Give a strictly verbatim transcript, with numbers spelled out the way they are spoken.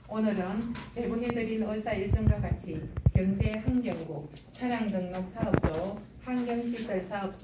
오늘은 배부해드린 의사 일정과 같이 경제환경국 차량등록사업소 환경시설사업소